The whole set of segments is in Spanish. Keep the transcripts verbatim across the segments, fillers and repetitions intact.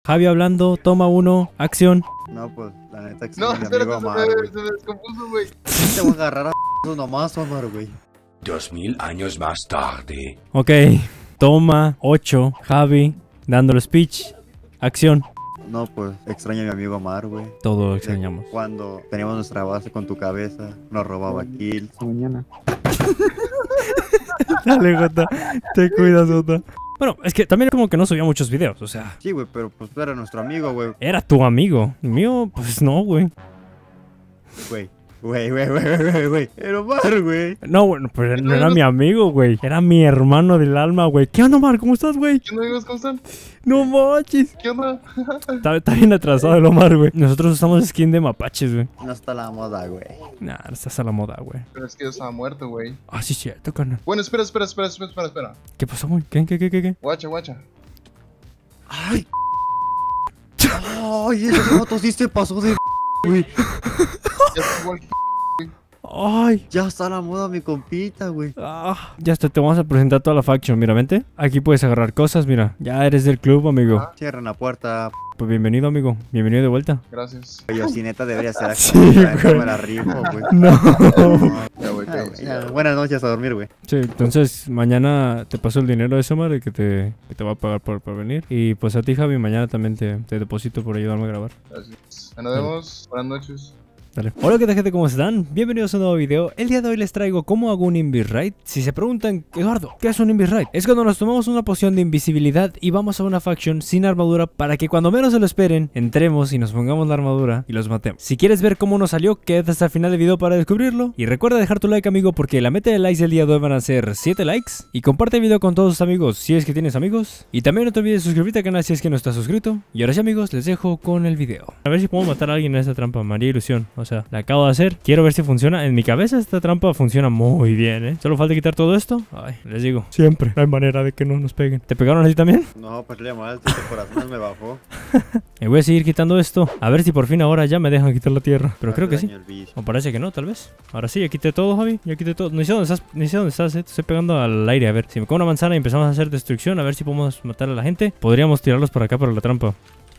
Javi hablando, toma uno, acción. No, pues, la neta que sí, No, mi espérate, amigo se Omar, me, güey. se me descompuso, güey. Te voy a agarrar a nomás, Omar, güey. Dos mil años más tarde. Ok, toma ocho, Javi dando el speech, acción. No, pues, extraño a mi amigo Omar, güey. Todo extrañamos. Cuando teníamos nuestra base con tu cabeza, nos robaba kills. Mañana. Dale, Jota, te cuidas, Jota. Bueno, es que también como que no subía muchos videos, o sea, Sí, güey, pero pues tú eras nuestro amigo, güey. era tu amigo. El mío, pues no, güey. Güey, güey, güey, güey, güey, güey, güey. Era Omar, güey. No, bueno, pues no era mi amigo, güey. Era mi hermano del alma, güey. ¿Qué onda, Omar? ¿Cómo estás, güey? ¿Qué onda, amigos? ¿Cómo están? No manches. ¿Qué onda? Está, está bien atrasado el Omar, güey. Nosotros usamos skin de mapaches, güey. No está la moda, güey. Nah, no estás a la moda, güey. Pero es que yo estaba muerto, güey. Ah, sí, cierto, carnal. Bueno, espera, espera, espera, espera, espera, espera. ¿Qué pasó, güey? ¿Qué, qué, qué, qué, qué? Guacha, guacha. Ay. Ay, ese moto sí se pasó de güey. Ya está igual que... Ay. Ya está la moda, mi compita, güey. Ah, ya está, te vamos a presentar toda la faction. Mira, vente. Aquí puedes agarrar cosas, mira. Ya eres del club, amigo. Ah. Cierran la puerta. Pues bienvenido, amigo. Bienvenido de vuelta. Gracias. Yo sí, neta, debería ser aquí. Sí, güey. Me la rifo, güey. No. Ya, güey, Ah, pero güey, sí, ya, ya. buenas noches a dormir, güey. Sí, entonces mañana te paso el dinero de Omar y que te, que te va a pagar por, por venir. Y pues a ti, Javi, mañana también te, te deposito por ayudarme a grabar. Gracias. Nos vemos. Buenas noches. Dale. Hola, ¿qué tal, gente? ¿Cómo están? Bienvenidos a un nuevo video. El día de hoy les traigo cómo hago un Invis Raid. Si se preguntan, Eduardo, ¿qué es un Invis Raid? Es cuando nos tomamos una poción de invisibilidad y vamos a una faction sin armadura para que cuando menos se lo esperen, entremos y nos pongamos la armadura y los matemos. Si quieres ver cómo nos salió, quédate hasta el final del video para descubrirlo. Y recuerda dejar tu like, amigo, porque la meta de likes del día de hoy van a ser siete likes. Y comparte el video con todos tus amigos si es que tienes amigos. Y también no te olvides de suscribirte al canal si es que no estás suscrito. Y ahora sí, amigos, les dejo con el video. A ver si puedo matar a alguien en esta trampa. María Ilusión. O sea, la acabo de hacer. Quiero ver si funciona. En mi cabeza esta trampa funciona muy bien, ¿eh? Solo falta quitar todo esto. Ay, les digo, siempre no hay manera de que no nos peguen. ¿Te pegaron así también? No, pues le mal, tu corazón me bajó. Me voy a seguir quitando esto. A ver si por fin ahora ya me dejan quitar la tierra. Pero creo que sí. Daño el bicho. O parece que no, tal vez. Ahora sí, ya quité todo, Javi. Ya quité todo. No sé dónde estás, ni sé dónde estás, eh. Te estoy pegando al aire. A ver, si me como una manzana y empezamos a hacer destrucción, a ver si podemos matar a la gente. Podríamos tirarlos por acá para la trampa.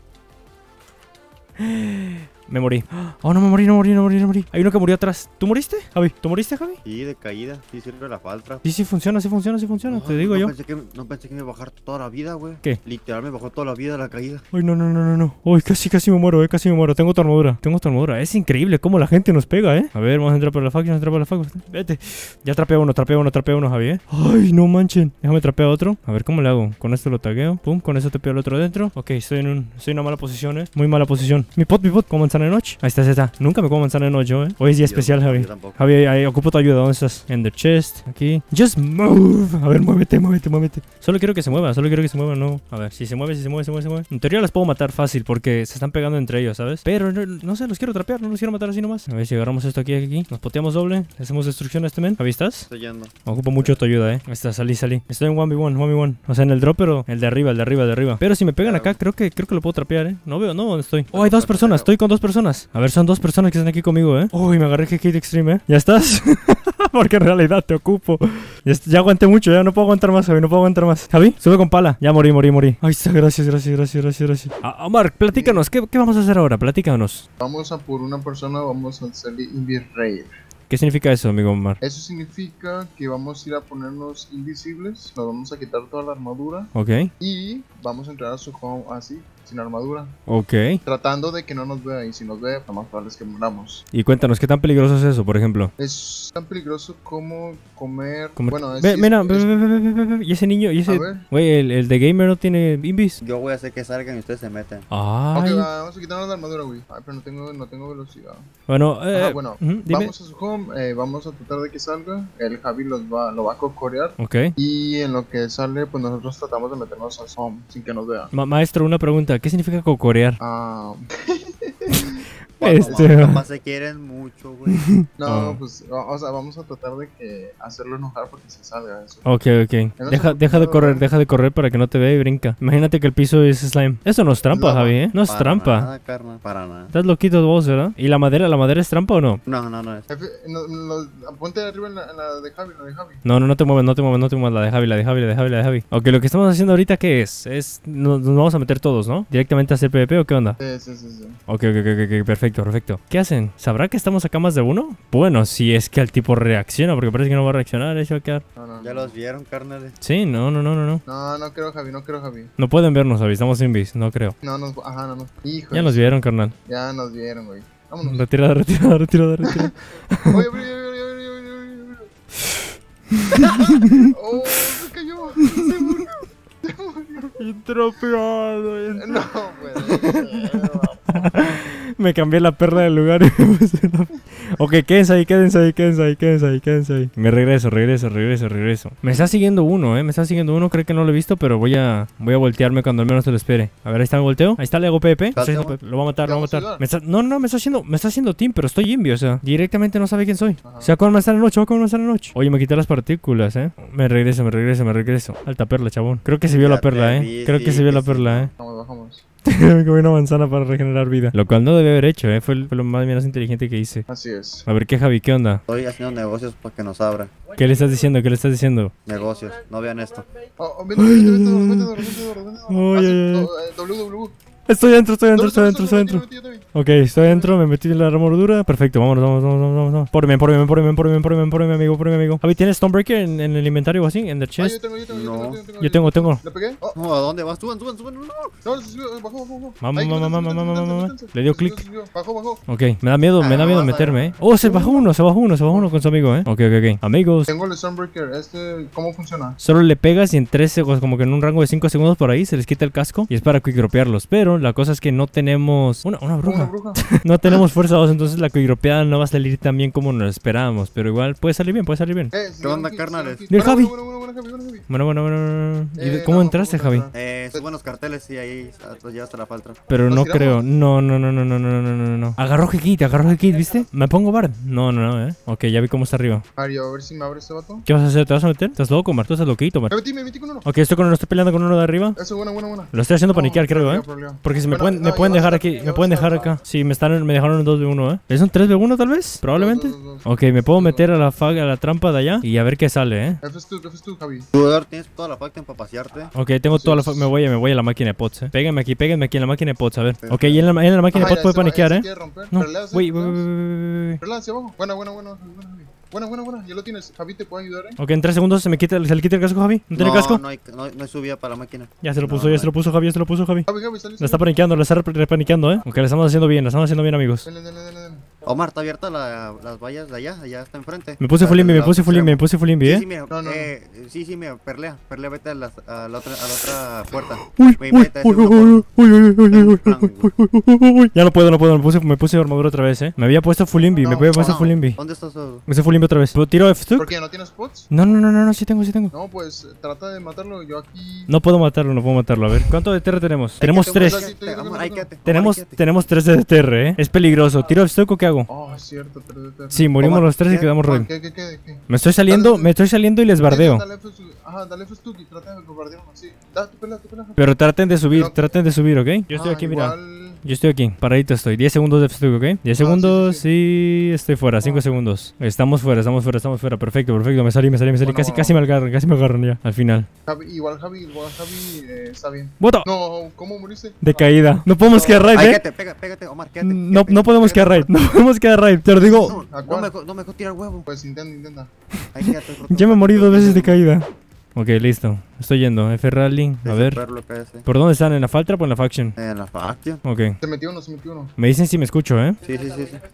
Me morí. Oh, no me morí, no morí, no morí, no morí. Hay uno que murió atrás. ¿Tú moriste, Javi? ¿Tú moriste, Javi? Sí, de caída. Sí sirve la falta. Sí, sí funciona, sí funciona, sí funciona. No, Te digo no yo. Pensé que, no pensé que me iba a bajar toda la vida, güey. ¿Qué? Literal me bajó toda la vida la caída. Ay, no, no, no, no, no. Uy, casi, casi me muero, eh. Casi me muero. Tengo tu armadura. Tengo tu armadura. Es increíble cómo la gente nos pega, eh. A ver, vamos a entrar por la faction, entrar por la faction. Vete. Ya trapea uno, trapea uno, trapea uno, Javi, eh. Ay, no manchen. Déjame trapear otro. A ver cómo le hago. Con esto lo tagueo. Pum, con eso te pego el otro dentro. Ok, estoy en, un, estoy en una mala posición, eh. Muy mala posición. Mi pot, mi pot. Como manzana de noche. Ahí está, ahí está. Nunca me como manzana de noche, eh. Hoy es día Yo- especial, Javi. yo tampoco. Javi, ahí, ocupo tu ayuda. ¿Dónde estás? En the chest. Aquí. Just move. A ver, muévete, muévete, muévete. Solo quiero que se mueva. Solo quiero que se mueva. No. A ver, si se mueve, si se mueve, se mueve, se mueve. En teoría las puedo matar fácil porque se están pegando entre ellos, ¿sabes? Pero no, no sé, los quiero trapear. No los quiero matar así nomás. A ver si agarramos esto aquí, aquí, aquí. Nos poteamos doble. Le hacemos destrucción a este men. ¿Javi, estás? Estoy yendo. Ocupo mucho tu ayuda, eh. Ahí está, salí, salí. Estoy en uno ve uno, uno ve uno. O sea, en el drop, pero el de arriba, el de arriba, el de arriba. Pero si me pegan acá, creo que creo que lo puedo trapear, eh. No veo, no, ¿dónde estoy? Oh, hay dos personas. Estoy con dos personas. A ver, son dos personas que están aquí conmigo, eh. Uy, me agarré que Kid Extreme, eh. ¿Ya estás? Porque en realidad te ocupo. Ya, ya aguanté mucho, ya no puedo aguantar más, Javi, no puedo aguantar más. Javi, sube con pala. Ya morí, morí, morí. Ahí está, gracias, gracias, gracias, gracias, gracias. Ah, Omar, platícanos, ¿qué, ¿qué vamos a hacer ahora? Platícanos. Vamos a por una persona, vamos a hacerle Invis Raid. ¿Qué significa eso, amigo Omar? Eso significa que vamos a ir a ponernos invisibles, nos vamos a quitar toda la armadura Ok, y vamos a entrar a su home así, sin armadura, ok. tratando de que no nos vea, y si nos ve, lo más probable es que muramos. Y cuéntanos, ¿qué tan peligroso es eso, por ejemplo? Es tan peligroso como comer... Como- Bueno, es, Ve, es- mira, es- ve, ve, ve, ve, ve, ve, ve. Y ese niño, y A ese... ver. Güey, el, el de gamer no tiene invis. Yo voy a hacer que salgan y ustedes se meten. Ay. Ok, va, vamos a quitarnos la armadura, güey. Ay, pero no tengo, no tengo velocidad. Bueno, eh, Ajá, bueno, ujú, dime. vamos a su home, eh, vamos a tratar de que salga. El Javi los va, lo va a cocorear. Ok. Y en lo que sale, pues nosotros tratamos de meternos a su home sin que nos vea. Ma- maestro, una pregunta. ¿Qué significa cocorear? Ah, Este. Capaz se quieren mucho, güey. No, Ah. pues, o o sea, vamos a tratar de que hacerlo enojar porque se salga eso. Ok, ok. no Deja, se deja de preocupe, correr, güey. deja de correr para que no te vea y brinca. Imagínate que el piso es slime. Eso no es trampa, Lava. Javi, ¿eh? No es Para trampa. nada, carnal, para nada. Estás loquito vos, ¿verdad? ¿Y la madera, la madera es trampa o no? No, no, no es. Jefe, no, no, ponte arriba en la, en la de Javi, en la de Javi. No, no, no te muevas, no te muevas, no te muevas. La de Javi, la de Javi, la de Javi, la de Javi. Ok, lo que estamos haciendo ahorita, ¿qué es? Es. Nos, nos vamos a meter todos, ¿no? Directamente a hacer PvP o qué onda? Sí, sí, sí, sí. Ok, ok, ok, ok, perfecto, perfecto. ¿Qué hacen? ¿Sabrá que estamos acá más de uno? Bueno, si es que el tipo reacciona, porque parece que no va a reaccionar, eso va a quedar. No, no, Ya no. los vieron, carnales. Sí, no, no, no, no, no. No, no creo Javi, no creo Javi. No pueden vernos, Javi, estamos sin bis, no creo. No, nos, ajá, no, no. Hijo. Ya nos vieron, carnal. Ya nos vieron, güey. Vámonos. Retirada, retirada, retirada, retirada. Oye, abre, abre, abre, abre, abre, abre, abre. Oh, se cayó. Se murió. Intropiado. No, puede. Me cambié la perla del lugar y me puse la... Ok, quédense ahí, quédense ahí, quédense ahí, quédense ahí, quédense ahí. Me regreso, regreso, regreso, regreso. Me está siguiendo uno, eh, me está siguiendo uno, creo que no lo he visto, pero voy a voy a voltearme cuando al menos se lo espere. A ver, ahí está mi volteo. Ahí está, le hago P P. Estoy haciendo P P. Lo voy a matar, lo voy a ¿Te vamos a matar. ayudar? Me está- No, no, me está haciendo, me está haciendo team, pero estoy invi, o sea, directamente no sabe quién soy. Ajá. Se va a comer más a la noche, va a comer más a la noche. Oye, me quité las partículas, eh. Me regreso, me regreso, me regreso. Alta perla, chabón. Creo que se vio Ya la perla, te eh. vi, Creo que sí, se vio que la sí. perla, eh. Vamos, bajamos. Me comí una manzana para regenerar vida. Lo cual no debe haber hecho, eh. Fue, el- fue lo más menos inteligente que hice. Así es. A ver, ¿qué, Javi? ¿Qué onda? Estoy haciendo negocios para que nos abra. ¿Qué le estás diciendo? ¿Qué le estás diciendo? Negocios. No vean esto. Oh, oh, vete, vete, vete, vete, vete, vete, vete, Ay, vete, ay, ay. vete. W, W. Estoy dentro, estoy dentro, No, estoy no, dentro, no, estoy no, dentro. yo te vi, yo te vi. Ok, estoy dentro, me metí en la armadura. Perfecto, vámonos, vamos, vamos, vamos, vamos, vamos. Por mí, por mí, por mí, por mí, por mí, por mí, amigo, por mí, amigo. Javi, ¿tienes Stonebreaker en, en el inventario o así? ¿En the Ah, yo chest? tengo, yo tengo, yo No. tengo, yo tengo. Yo tengo, tengo. ¿Le pegué? Oh, No, ¿a dónde vas? Suban, suban, suban. No. no, se subió, bajó, bajó, bajó. Vamos, Ahí, vamos, métanse, vamos, métanse, vamos, métanse, vamos. métanse. Le dio Se subió, clic. se subió. Bajó, bajó. Ok, me da miedo, me da Ah, miedo vamos a meterme, eh. ver. Oh, se bajó uno, se bajó uno, se bajó uno con su amigo, eh. Ok, ok, ok. Amigos. Tengo el Sunbreaker. Este, ¿cómo funciona? Solo le pegas y en tres segundos, como que en un rango de cinco segundos por ahí, se les quita el casco y es para quickdropearlos. Pero la cosa es que no tenemos... Una, una Una bruja. bruja. No tenemos fuerza dos, entonces la quickdropeada no va a salir tan bien como nos esperábamos. Pero igual puede salir bien, puede salir bien. Eh, ¿Qué onda, sí, carnales? sí, sí. Del Bueno, Javi. bueno, bueno, bueno, Javi, bueno, Javi. Bueno, bueno, bueno, bueno. ¿Y de- Eh, ¿Cómo no, entraste, ¿cómo Javi? entrar? Eh, suban los carteles y ahí los llevas hasta la falta. Pero ¿Nos no tiramos? creo. No, no, no, no, no, no, no, no, no. Agarró Hekit, agarró Hekit, ¿viste? ¿Me pongo Bard? No, no, no, eh. Ok, ya vi cómo está arriba. Mario, a ver si me abre este vato. ¿Qué vas a hacer? ¿Te vas a meter? ¿Estás loco, Mar? ¿Tú estás loquito, Mar? Me metí, me metí con uno. Ok, estoy con uno, estoy peleando con uno de arriba. Eso, buena, buena, buena. Lo estoy haciendo No, paniquear, creo, problema, eh. problema. Porque si me Bueno, pueden, no, me pueden ya dejar vas a aquí, estar- me ya pueden vas a dejar estar- acá. Sí, me están, me dejaron en dos de uno, eh. ¿Es un tres de uno tal vez? Probablemente. Dos, dos, dos, dos. Ok, me puedo meter a la faga, a la trampa de allá y a ver qué sale, eh. F es tú, F es tú, Javi. Tú, Eduardo, tienes toda la facta para pasearte. Ok, tengo toda la Sí, fa- sí, me sí. voy, a- me voy a la máquina de pots, eh. Péguenme aquí, péguenme aquí en la máquina de pots, a ver. Perfecto. Ok, y en la, en la máquina de Ajá, pots ya puede se va, paniquear, se eh. quiere romper. No, Relax, wait, wait, relax. wait, wait, wait. Relax, hacia abajo. Buena, buena, buena, buena, Javi. Buena, buena, buena. Ya lo tienes. Javi te puede ayudar, eh. Ok, en tres segundos se me quita, se le quita el casco, Javi. ¿No tiene casco? No hay, no, no hay subida para la máquina. Ya se lo No, puso, no ya hay. se lo puso Javi, ya se lo puso Javi. Javi, Javi, salí. La está paniqueando, la está rep- repaniqueando, eh. Ok, la estamos haciendo bien, la estamos haciendo bien, amigos. Dale, dale, dale, dale. Omar, está abierta la, las vallas de allá, allá está enfrente. Me puse full invi, me puse full invi, me puse full invi, Sí, eh. sí, mira, No, no, eh, sí, sí, mira, perlea, perlea, vete a la, a la otra, a la otra puerta. Uy, Me uy, mete a ese uy, uno uy, por- uy, uy, uy, uy, uy, plan, güey. uy, uy, uy, uy. Ya no puedo, no puedo, me puse, me puse armadura otra vez, eh. Me había puesto full invi, me No, había puesto no. full invi. ¿Dónde estás? Eduardo? Me puse full invi otra vez. ¿Puedo tiro F ¿Por two? qué? ¿No tienes spots? No, no, no, no, no, sí tengo, sí tengo. No, pues trata de matarlo. Yo aquí. No puedo matarlo, no puedo matarlo. A ver, ¿cuánto de T R tenemos? Ahí Tenemos quédate, tres. Omar, ahí quédate, Omar, ahí quédate, Omar, Tenemos, ahí quédate. tenemos tres de T R, eh. Es peligroso. ¿Tiro F two o qué hago? Oh, es cierto. Pero, pero, Sí, morimos Omar, los tres y ¿qué? quedamos Juan, red. ¿Qué, qué, qué, qué? Me estoy saliendo, Dale. me estoy saliendo y les bardeo. Dale F, ajá, dale F tú y trata de bombardearlo así. Da, tu pelea, tu pelea. Pero traten de subir, Pero- traten de subir, ¿ok? Yo estoy Ah, aquí, mira. igual- Yo estoy aquí, paradito estoy. diez segundos de F two, ¿ok? diez Ah, segundos sí, y estoy fuera, cinco Ah. segundos. Estamos fuera, estamos fuera, estamos fuera. Perfecto, perfecto. Me salí, me salí, me salí. Bueno, Casi, bueno. casi me agarran, casi me agarran ya. Al final. Javi, igual Javi, igual Javi eh, está bien. ¡Voto! No, ¿cómo moriste? De caída. No podemos No. quedar right, Ahí ¿eh? quédate, pega, pégate, Omar, quédate. No, quédate, no podemos quédate. quedar right. No podemos quedar right. Te lo digo. No, ¿A no cuál? me, dejó- no me dejó tirar huevo. Pues intenta, intenta. Ahí quédate. Ya me morí dos veces de caída. Ok, listo. Estoy yendo. F rally. A ver. ¿Por dónde están? ¿En la Faltra o en la faction? En la faction. Ok. Se metió uno, se metió uno. Me dicen si me escucho, ¿eh? Sí, sí, sí, sí.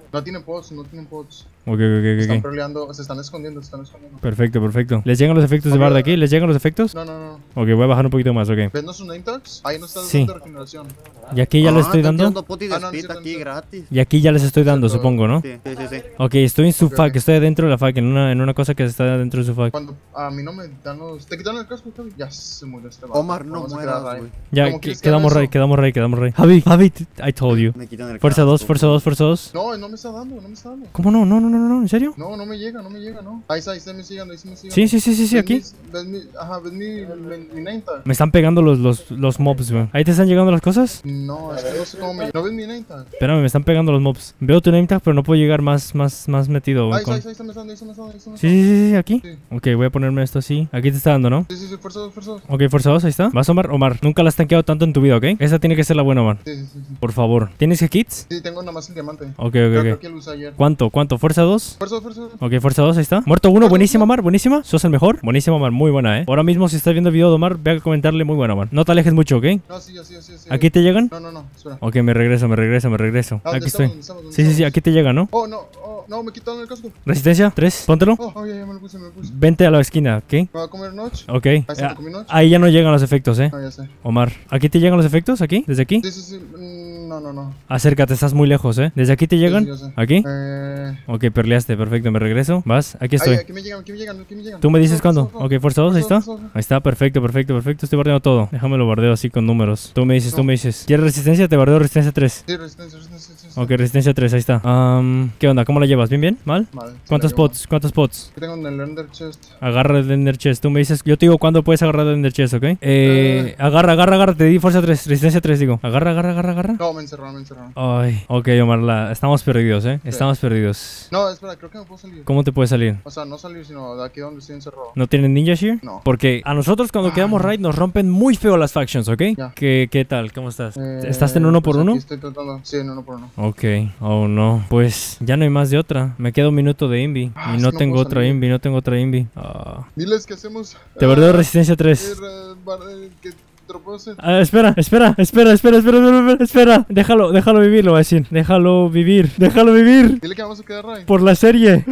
No tienen pods, no tienen pods. Ok, ok, Se ok, están ok. peleando, se están escondiendo, se están escondiendo. Perfecto, perfecto. ¿Les llegan los efectos de Ok. bar de aquí? ¿Les llegan los efectos? No, no, no. Ok, voy a bajar un poquito más, ok. ¿Ves no sus name tags? Ahí no está Sí. dando regeneración. Y aquí ya les estoy están dando. tirando pot y Ah, no, speed cierto, aquí cierto. gratis. Y aquí ya les estoy dando, Cierto. supongo, ¿no? Sí, sí, sí, sí. Ok, estoy en su Ok, fac, ok. estoy dentro de la fac, en una, en una cosa que está dentro de su fac. Cuando a mí no me dan los... ¿Te quitaron el casco, Javi? Ya se murió este vato. Omar, no Vamos a mueras, quedar ahí. güey. Ya, ¿Cómo que- quieres que quedamos haga rey, eso? quedamos rey, quedamos rey. Javi, Javi, I told you. Me quitan el Fuerza dos, casco, fuerza güey. dos, fuerza dos. No, no me está dando, no me está dando. ¿Cómo no? No, no, no, no, no, ¿en serio? No, no me llega, no me llega, no. Ahí está, ahí está, me siguen, ahí sí me siguen. Sí, sí, sí, sí, sí, ¿Ves aquí. mis- ¿Ves mi, ajá, ves mi, mi, mi name tag? Me están pegando los, los, los mobs, güey. ¿Ahí te están llegando las cosas? No, es que no sé cómo me... ¿No ves mi name tag? Espérame, me están pegando los mobs. Veo tu name tag, pero no puedo llegar más, más, más metido, güey. Ahí está, con- ahí está, ahí está, me está dando, ahí está, me está dando, ahí está, me Sí, está sí, sí, sí, aquí. Sí. Ok, voy a ponerme esto así. Aquí te está dando, ¿no? Sí, sí, sí, fuerza dos, fuerza dos. Ok, fuerza dos, ahí está. ¿Vas, Omar? Omar, nunca la has tanqueado tanto en tu vida, ¿ok? Esa tiene que ser la buena, Omar. Sí, sí, sí, sí. Por favor. ¿Tienes kits? Sí, tengo nada más el diamante. Ok, Creo, ok, creo ok. que lo usé ayer. ¿Cuánto? ¿Cuánto? ¿Fuerza dos? Fuerza dos, fuerza dos. Ok, fuerza dos, ahí está. Muerto uno, buenísima, Omar, buenísima. ¿Sos el mejor? Buenísima, Omar, muy buena, eh. Ahora mismo, si estás viendo el video de Omar, ve a comentarle muy buena, Omar. No te alejes mucho, ¿ok? No, sí, sí, sí, sí. ¿Aquí te llegan? No, no, no, espera. Ok, me regreso, me regreso, me regreso. Ah, ¿dónde Aquí estamos? estoy. ¿Dónde estamos? ¿Dónde Sí, sí, sí, estamos? aquí te llega, ¿no? Oh, no, oh, no, me quitaron el casco. Resistencia, tres, póntelo. Oh, ya, ya me lo puse, me lo puse. Vente a la esquina, ¿ok? ¿Me va a comer noche? Ok. Ahí está, Ah, ¿te comí noche? ahí ya no llegan los efectos, ¿eh? Ah, ya sé. Omar, ¿aquí te llegan los efectos? ¿Aquí? ¿Desde aquí? Sí, sí, sí. mm, No, no, no. Acércate, estás muy lejos, ¿eh? ¿Desde aquí te llegan? Sí, sí, yo sé. ¿Aquí? Eh... Ok, perleaste, perfecto, me regreso. ¿Vas? Aquí estoy. Ay, aquí me llegan, aquí me llegan, aquí me llegan. ¿Tú me dices Fuerza, cuándo? fuerza, Ok, fuerza dos, ahí está. fuerza, fuerza. Ahí está, perfecto, perfecto, perfecto. Estoy bardeando todo. Déjame lo bardeo así con números. Tú me dices, tú No. me dices. ¿Quieres resistencia? Te bardeo resistencia tres. Sí, resistencia, resistencia, resistencia. Ok, resistencia tres, ahí está. Am, ¿Qué onda? ¿Cómo la llevas? ¿Bien, bien? ¿Mal? Vale, sí, ¿Cuántos la llevo. pots? ¿Cuántos pots? ¿Qué tengo en el Ender Chest? Agarra el Ender Chest. Tú me dices, yo te digo cuándo puedes agarrar el Ender Chest, ¿ok? Eh, agarra, agarra, agarra. Te di fuerza tres, resistencia tres, digo. Agarra, agarra, agarra, agarra. No, me encerraron, me encerraron. Ay, ok, Omar, la... estamos perdidos, ¿eh? Estamos perdidos. No, espera, creo que me puedo salir. ¿Cómo te puedes salir? O sea, no salir, sino de aquí donde estoy encerrado. ¿No tienen Ninja Shear? No. Porque a nosotros cuando quedamos raid nos rompen muy feo las factions, ¿ok? Ya. ¿Qué, ¿Qué tal? ¿Cómo estás? Eh, ¿Estás en uno por pues uno? aquí estoy tratando. Sí, en uno por uno. Ok, oh no. Pues ya no hay más de otra. Me queda un minuto de invi. Ah, y es no que no tengo puedo otra salir. invi, no tengo otra invi. Ah. Diles que hacemos. Te verdad ah, resistencia eh, tres. eh, bar- eh, que te lo puedo hacer. Ah, espera, espera, espera, espera, espera, espera, espera, espera. Déjalo, déjalo vivir, lo voy a decir. Déjalo vivir, déjalo vivir. Dile que vamos a quedar right. Por la serie.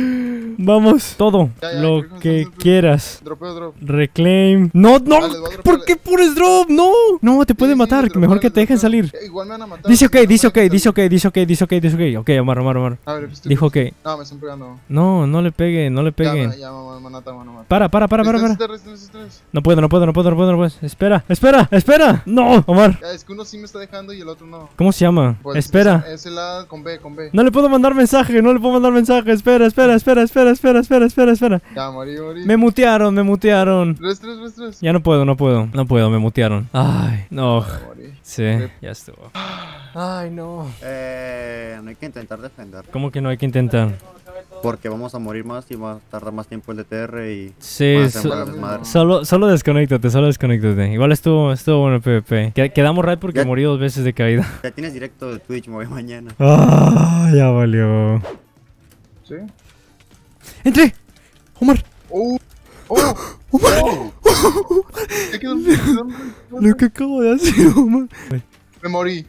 Vamos, todo. Ya, ya, Lo creo que que estamos- quieras. Dropeo, drop. Reclaim. No, no. Dale, voy a ¿Por dropear. qué pones drop? No. No, te puede Sí, sí, matar. dropeo, Mejor que te dejen dropeo. salir. Eh, Igual me van a matar. Dice ok, me van a dice ok, dejar dice salir. ok, dice ok, dice ok, dice ok. Ok, Omar, Omar, Omar. A ver, estoy- Dijo que. No, me están pegando. No, no le peguen, no le Ya, peguen. me- ya, me van a matar, me van a matar. Para, para, para, para, para. Resistencia, resistencia, resistencia. No puedo, no puedo, no puedo, no puedo, no puedo. Espera, espera, espera. No, Omar. Ya, es que uno sí me está dejando y el otro no. ¿Cómo se llama? Pues, Espera. Es el A con B, con B. No le puedo mandar mensaje, no le puedo mandar mensaje. Espera, espera, espera, espera, espera, espera, espera, espera. Ya, morí, morí. Me mutearon, me mutearon. Tres, tres, tres, tres. Ya no puedo, no puedo, no puedo, me mutearon. Ay, no. Ya morí. Sí, ya estuvo. Ay, no. Eh, no hay que intentar defender. ¿Cómo que no hay que intentar? Porque vamos a morir más y va a tardar más tiempo el D T R y... Sí, van a hacer so- más desmadre. solo, solo desconéctate, solo desconéctate. Igual estuvo, estuvo bueno el PvP. Que- Quedamos raid porque Ya- morí dos veces de caída. Ya tienes directo de Twitch, me voy mañana. Ah, ya valió. ¿Sí? ¡Entré! ¡Omar! ¡Oh! ¡Oh! ¡Oh! ¿Qué quedó? ¿Qué quedó? Lo que acabo de hacer, Omar. Me morí.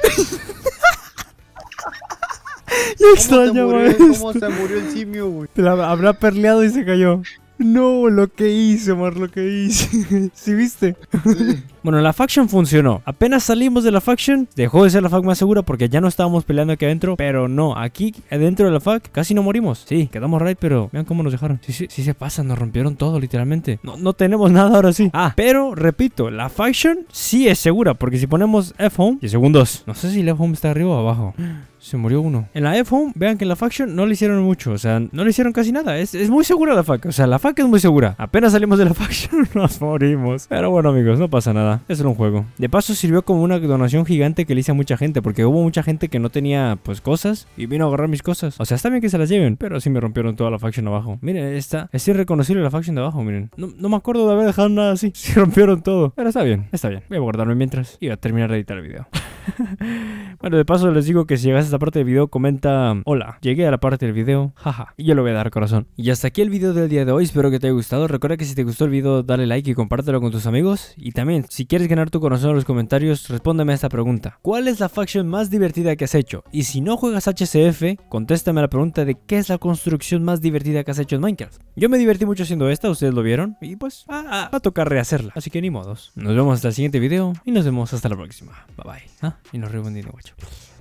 Ya extrañaba esto. ¿Cómo se murió el simio, güey? Te la habrá perleado y se cayó. No, lo que hice, Omar, lo que hice. ¿Sí viste? Sí. Bueno, la faction funcionó. Apenas salimos de la faction, dejó de ser la fac más segura porque ya no estábamos peleando aquí adentro. Pero no, aquí adentro de la fac casi no morimos. Sí, quedamos raid, pero vean cómo nos dejaron. Sí, sí, sí se pasan, nos rompieron todo, literalmente. No, no tenemos nada ahora sí. Ah, pero repito, la faction sí es segura porque si ponemos F-Home, y segundos, no sé si el F-Home está arriba o abajo. Se murió uno. En la F-Home, vean que en la faction no le hicieron mucho. O sea, no le hicieron casi nada. Es, es muy segura la fac. O sea, la fac es muy segura. Apenas salimos de la faction, nos morimos. Pero bueno, amigos, no pasa nada. Es solo un juego. De paso, sirvió como una donación gigante que le hice a mucha gente. Porque hubo mucha gente que no tenía, pues, cosas. Y vino a agarrar mis cosas. O sea, está bien que se las lleven. Pero sí me rompieron toda la faction abajo. Miren, esta. Es irreconocible la faction de abajo, miren. No, no me acuerdo de haber dejado nada así. Se rompieron todo. Pero está bien, está bien. Voy a guardarme mientras. Y voy a terminar de editar el video. Bueno, de paso les digo que si llegas a esta parte del video, comenta hola, llegué a la parte del video, jaja, y yo le voy a dar corazón. Y hasta aquí el video del día de hoy, espero que te haya gustado. Recuerda que si te gustó el video, dale like y compártelo con tus amigos. Y también, si quieres ganar tu corazón en los comentarios, respóndeme a esta pregunta: ¿cuál es la faction más divertida que has hecho? Y si no juegas H C F, contéstame a la pregunta de qué es la construcción más divertida que has hecho en Minecraft. Yo me divertí mucho haciendo esta, ustedes lo vieron, y pues ah, ah, va a tocar rehacerla, así que ni modos. Nos vemos hasta el siguiente video y nos vemos hasta la próxima. Bye bye. Ah, y nos reunimos, guacho.